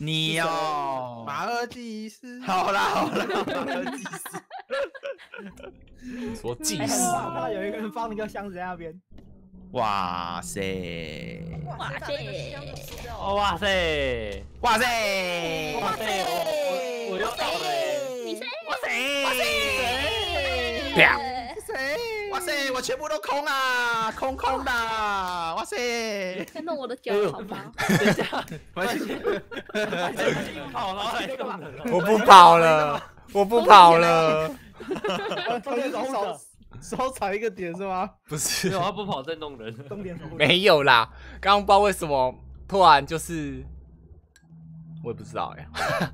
你哦， 马尔济斯。 好啦，马尔济斯。 说祭看司， 到有一个人放那个箱子在那边， 哇塞！ 哇塞，把那个箱子吃掉。 哇塞！ 哇塞！ 哇塞！我又倒了。 你谁？ 哇塞！ 啪！ 哇塞！我全部都空啊，空空的！哇塞！ 在弄我的脚好吗？ 等一下，跑了， 我不跑了，我不跑了。 中间守护者， 少踩一个点是吗？ 不是没，有，他不跑在弄人。 终点守护者。 没有啦。刚刚不知道为什么突然就是，我也不知道哎。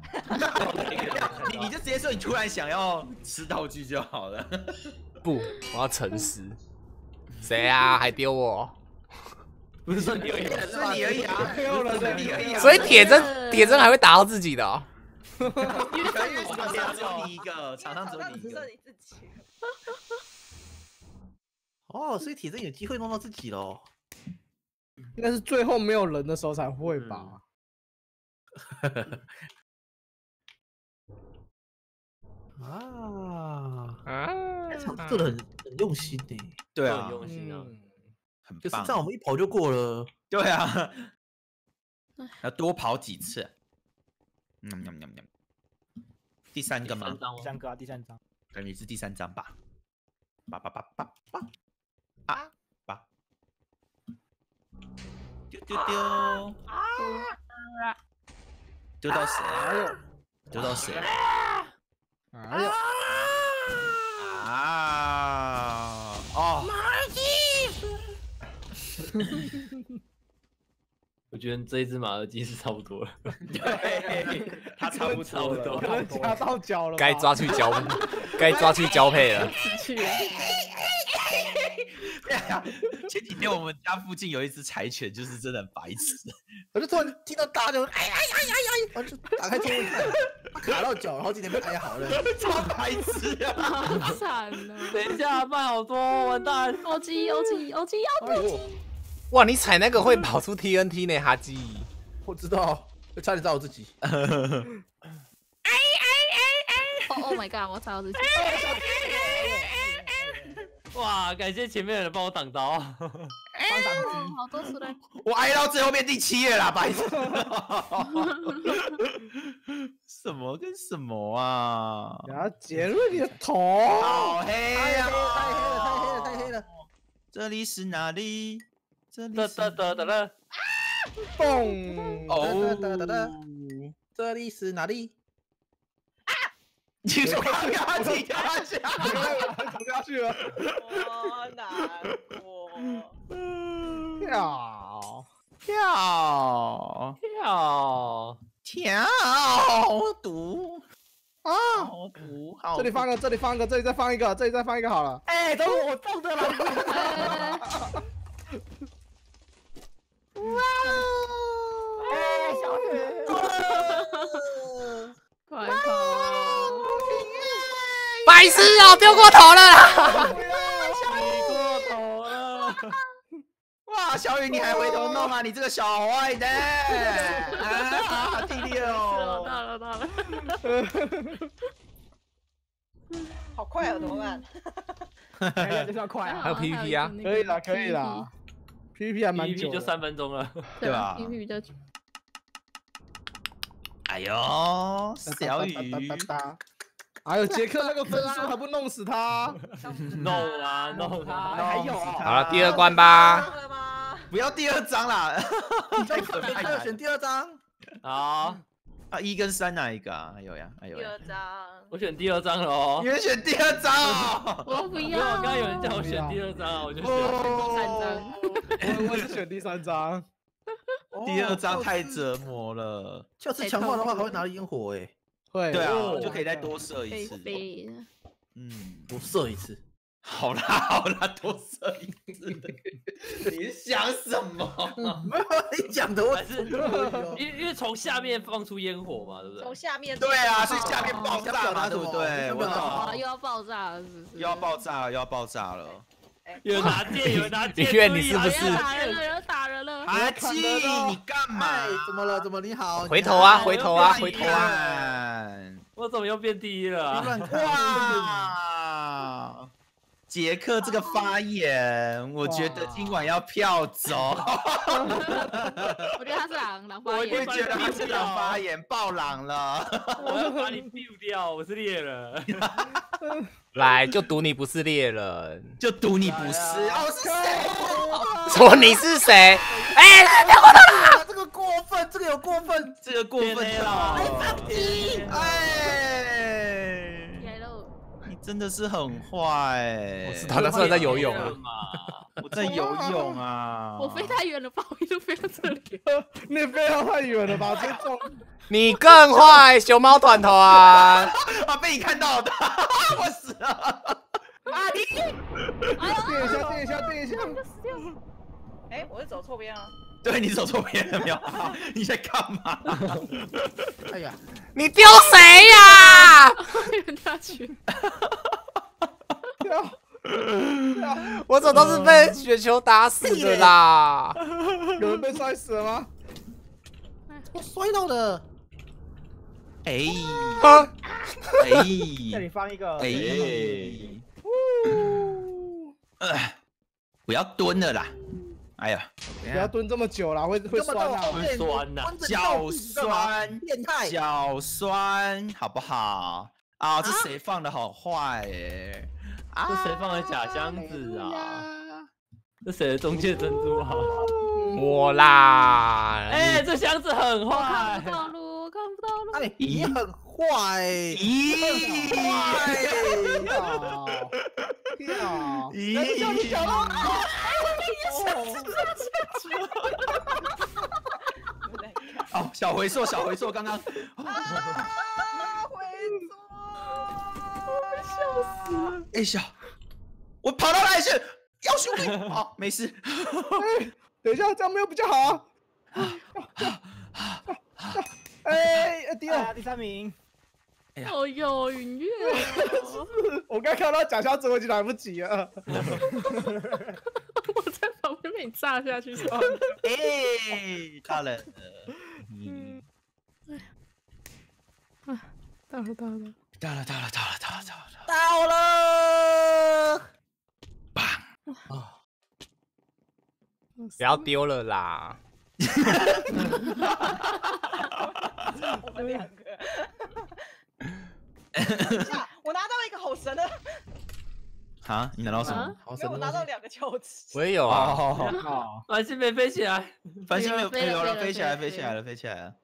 你就直接说你突然想要吃道具就好了。 不，我要诚实。谁啊？还丢我？ 不是说你有一个， 是你而已啊， 没有了， 是你而已啊。 所以铁针还会打到自己的哦。 因为场上只有你一个，场上只有你一个。 你自己。 哦，所以铁针有机会弄到自己喽。应该是最后没有人的时候才会吧？做的很用心呢。 对啊很，用心啊。 很棒。 就是这样，我们一跑就过了。 对啊，要多跑几次。第三个吗？ 第三个啊，第三张。 感觉是第三张吧。八，丢丢丢丢到谁？丢到谁？ 哎呦， 啊！哦， 我觉得这一只马尔济斯差不多了。 对，他差不多了。 可能夹到脚了。 该抓去交，该抓去交配了。 前几天我们家附近有一只柴犬，就是真的很白痴。 我就突然听到大叫，哎，然后就打开天一看，它卡到脚，好几天被挨好了。 超白痴啊！ 好惨啊！ 等一下，慢好多，完蛋！ 欧基要哎呦， 哇，你踩那个会跑出 TNT 呢，哈基。 我知道，差点炸我自己。 Oh my god！我操自己！ 哇，感谢前面的人帮我挡刀。 好多出来。 我挨到最后面第7了啦，白痴！什么跟什么啊？ 然后杰瑞你的头， 好黑啊！ 太黑了！ 这里是哪里？这里哒是哒哒哒哒。 嘣！ 哦， 这里是哪里？ 你说刚刚自己跳下去， 走下去了。 我难过。 跳跳！ 好毒啊！ 好毒！好这里放一个，这里放一个，这里再放一个，这里再放一个好了。 哎，都是我种的啦！ 哇！ 哎，小雨， 快跑！ 白痴哦，丢过头了啦！ 飞过头了。 哇，小雨你还回头弄啊？你这个小坏蛋！啊，第6。 到了。 好快啊，怎么办？ 就是要快啊！ 还有 PVP 啊可以啦。PVP 还蛮久 PVP 就3分钟了。 对吧 ？PVP 比较久。 哎呦，小雨， 还有杰克那个分数还不弄死他？ 弄啊弄啊！ 还有啊！ 好了，第2关吧。 不要第2章啦！太可怕了。 选第2张。 好， 啊，1跟3哪一个啊？哎呦呀， 第二张。 我选第2章了哦。 你们选第2章哦！ 我不没有， 要。 刚刚有人叫我选第2章啊，我就选。 第3章。 我也是选第3张。 第2章太折磨了。 下次强化的话还会拿烟火哎。会。 对啊，就可以再多射一次。多射一次。 好啦，多射一次。你想什么？ 没有你讲的，我还是因为从下面放出烟火嘛，对不对？ 从下面。 对啊，是下面爆炸嘛，对不对？我懂。 又要爆炸了，是不是？ 又要爆炸了。 有人拿剑，有人拿剑。 林月你是不是有人打人了，有人打人了。 阿基，你干嘛？ 哎，怎么了？怎么你好？ 回头啊， 你好回头啊， 我回头啊！ 看我怎么又变第一了啊？ 乱看。 哇！杰克这个发言，我觉得今晚要票走。 我觉得他是狼发我言也。觉得他是狼发言爆狼了。 我要把你 biu 掉，我是猎人。 来，就赌你不是猎人。 就赌你不是哦，是谁？ 说你是谁？哎， 这个过分，这个有过分， 这个过分了！ 哎， 来喽！ 你真的是很坏。 我知道他是在游泳啊。 嘛？ 我在游泳啊！ 我飞太远了吧？我一路飞到这里。 你飞到太远了吧？这种你更坏，熊猫团团。 啊，被你看到的，我死了！ 啊你！ 垫一下，垫一下，垫一下。 哎，我是走错边啊！ 对你走错边了没有？你在干嘛？ 哎呀， 你丢谁呀？ 有人下去。 我怎么都是被雪球打死的啦？ 有人被摔死了吗？我摔到了。 哎哼， 哎这里放一个。 哎，不要蹲了啦！哎呀， 不要蹲这么久了，会酸啊。 会酸呐。 脚酸， 变态。 脚酸，好不好？啊，这谁放的好坏哎？ 这谁放的假箱子啊？这谁的中介珍珠啊？ 我啦。 哎，这箱子很我看坏不。到路，我看不到路。 哎，你很坏。 咦，哦，小回溯，小回溯，刚刚回错， 笑死了！ 哎小，我跑到哪里去？要兄弟，好，没事。 等一下，这样没有比较好啊。哎，第二， 第3名。 哦哟，云月。 我刚看到假箱子，我已经来不及了。 我在旁边被你炸下去算了。 哎，大人， 到了，到了。 到了，到了，到了，到了，到了， 到了。 棒！ 不要丢了啦！ 我们2个。等一下，我拿到一个好神的， 啊，你拿到什么？ 没有，我拿到2个球池。 我也有啊。 哦， 繁星没飞起来。 繁星没有， 飞了有了， 飞了飞起来， 飞了飞起来了，飞起来了。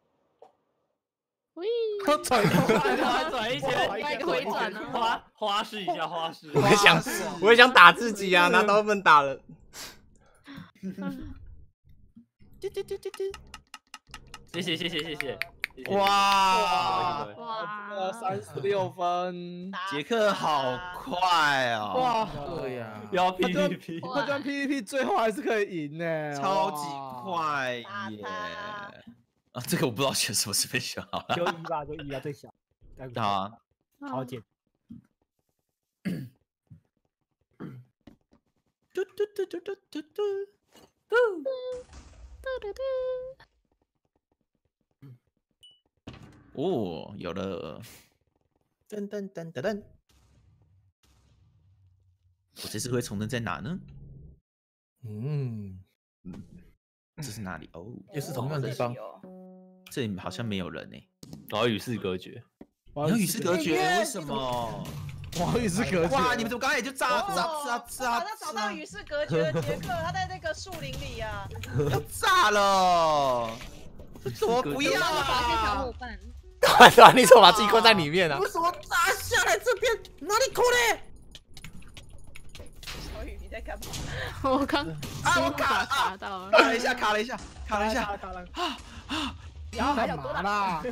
喂， 转转一圈， 来一个回转啊！ 花式一下，花式。 我也想打自己啊，拿刀分打人。 谢谢，谢谢，谢谢。 哇， 哇 36分。 杰克好快哦！ 哇，对呀， 要 PVP， 他跟 PVP 最后还是可以赢呢， 超级快耶！啊，这个我不知道选什么是被选好了。 就1吧，就1啊，最小。 好啊， 好简。 嘟嘟嘟嘟嘟嘟嘟。哦，有了！噔噔噔噔噔！我这次会重登在哪呢？这是哪里？哦， 也是同样的地方。 这里好像没有人呢。 我要与世隔绝。 你要与世隔绝？为什么？ 我与世隔绝。 哇！你们怎么刚才也就炸？ 我好像找到与世隔绝的杰克，他在那个树林里啊。 要炸了！我不要发现小啊！ 伙伴。 对啊，你怎么把自己关在里面啊？ 为什么炸下来这边？哪里扣嘞？ 小雨，你在干嘛？ 我刚我卡卡到了。 卡了一下，卡了一下，卡了一下。 然后还想多啦？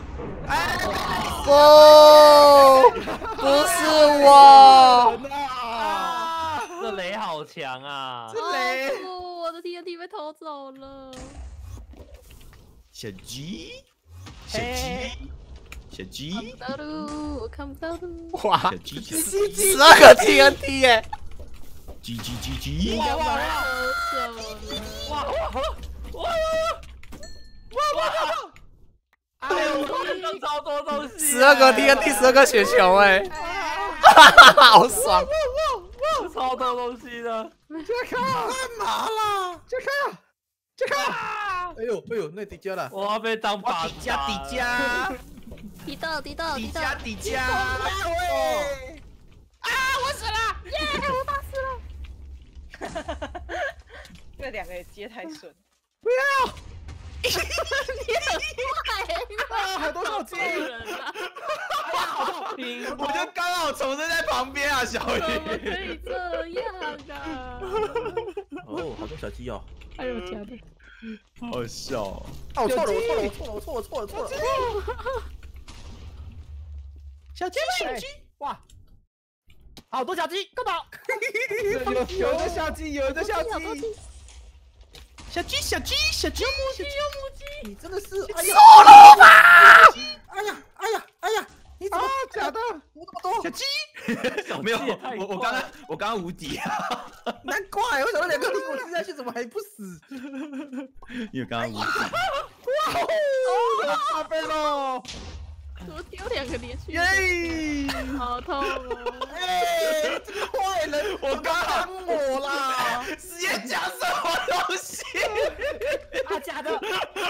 不是我。 这雷好强啊！ 雷！ 我的 TNT 被偷走了。 小鸡，小鸡，小鸡， 看不到路，我看不到路。 哇小鸡，小鸡。 ，12个 TNT 耶！ GG， 哇哇哎呦，我看到超多东西 ，12个 TNT，12个雪球，哎，哈哈哈，好爽！ 超多东西的。 干嘛啦？杰克！哎呦，那迪迦了。 我要被当靶子打了。 底加， 迪豆， 喂！ 我死了，耶，我打死了。 这两个也接太顺。 好多手机。 我就刚好从这在旁边啊，小怎么雨。 可以这样啊？ 哦，好多小鸡哦。 还有假的。 好笑。 哦，我错了。小鸡， 哇，好多小鸡，干嘛？ 有一个小鸡，小鸡，你真的是，哎呀， 收了吧！ 哎呀，你怎么假的？我这么多小鸡，没有，我刚刚无敌啊， 难怪为什么2个苹果吃下去怎么还不死？ 因为刚刚无敌。 大飞喽！ 怎么丢2个连续？ 耶！ 好痛哦！ 哎，这个坏人， 我刚刚我啦！ 直接讲什么东西？ 假的。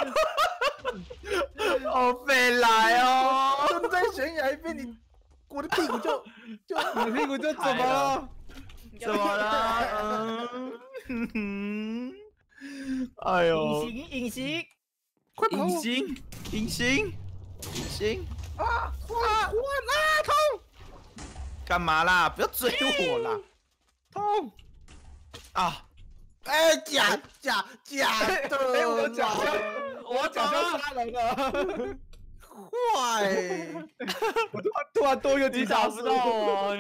好飞来哦！ 蹲在悬崖边，我的屁股就怎么了？ 怎么了？哎呦！ 隐形， 快跑！ 隐形！啊！痛！干嘛啦？不要追我啦！ 痛！ 啊！ 哎，假的！哎，我假装杀人了！坏！我突然多一个你打不到我，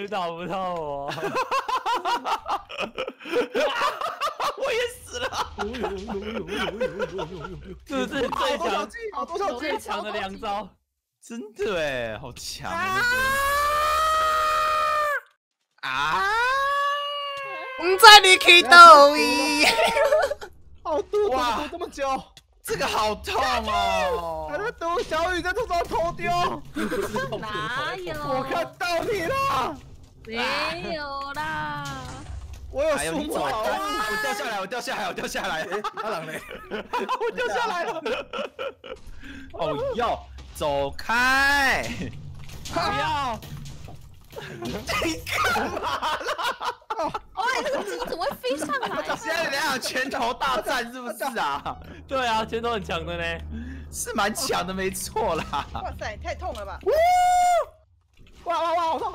我也死了！ 这是最强、 好多小鸡， 最强的2招， 真的哎，好强啊！ 在你去到位， 好多哇这么久， 这个好痛哦！ 还在赌小雨在这上偷丢， 哪有？ 我看到你了， 没有啦。 我有哎呦，你输走！ 了， 我掉下来！ 阿郎嘞， 我掉下来了！哦要走开！ 不要！ 你干嘛啦？ 哦，那个鸡怎么会飞上来？ 现在你俩拳头大战是不是啊？ 对啊，拳头很强的呢。 是蛮强的，没错啦。 哇塞，太痛了吧！ 哇，好痛！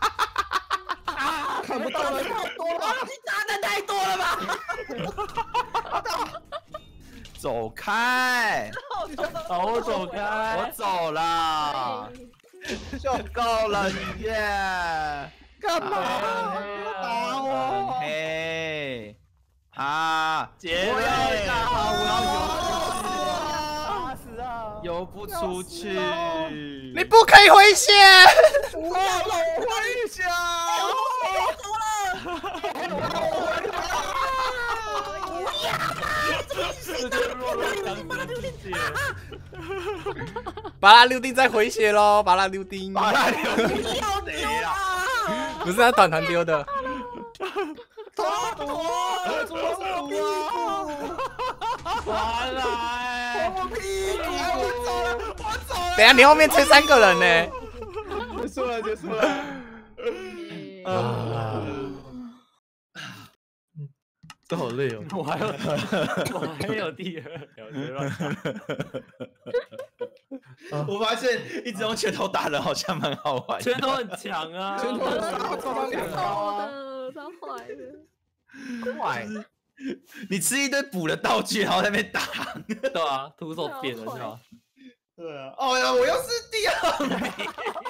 看不到了，太多了， 你打的太多了吧？走开！ 好，我走开。 我走啦，就够了，你耶！ 干嘛打我？ 嘿，啊， 结我要一个好，我打死啊！ 要游不出去。 你不可以回血。 不要让我回家！ 把他溜丁再回血喽，把他溜丁。 把他留谁呀？ 不是他团团丢的。 回来！ 我屁股！我走了！ 等一下你后面吹3个人呢。 结束了。都好累哦。 我还有第2条，乱打。 我发现一直用拳头打人好像蛮好玩。 拳头很强啊！ 拳头超的，超坏的。 坏！ 你吃一堆补的道具，然后在那边打。 对啊，徒手扁人是吧？ 对啊。哦呀，我又是第2名。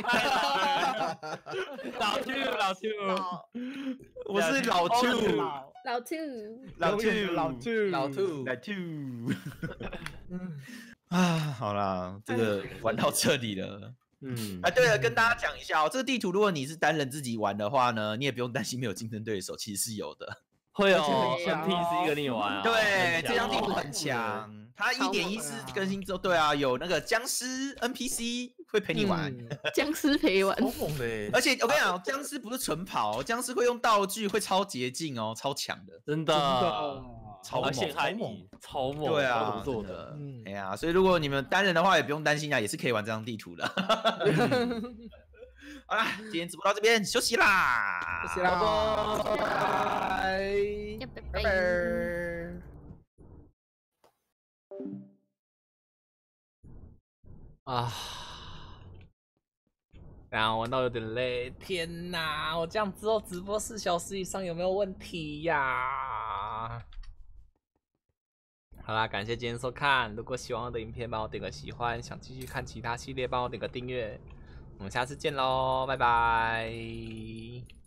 老 Q， 我是老 Two。 老 two， 啊，好啦，这个玩到这里了， 对了，跟大家讲一下哦，这个地图如果你是单人自己玩的话呢，你也不用担心没有竞争对手，其实是有的。 会哦，NPC 跟你玩啊。 对，这张地图很强。它1.14更新之后，对啊，有那个僵尸 NPC 会陪你玩， 僵尸陪玩， 超猛的。 而且我跟你讲，僵尸不是纯跑，僵尸会用道具，会超捷径哦，超强的， 真的， 超猛， 陷害你，超猛， 对啊， 做的， 哎呀，所以如果你们单人的话，也不用担心啊，也是可以玩这张地图的。好啦，今天直播到这边，休息啦， 休息啦，拜拜，拜拜。 啊，然后玩到有点累，天哪！我这样之后直播4小时以上有没有问题呀？好啦，感谢今天收看。如果喜欢我的影片，帮我点个喜欢；想继续看其他系列，帮我点个订阅。我们下次见喽，拜拜。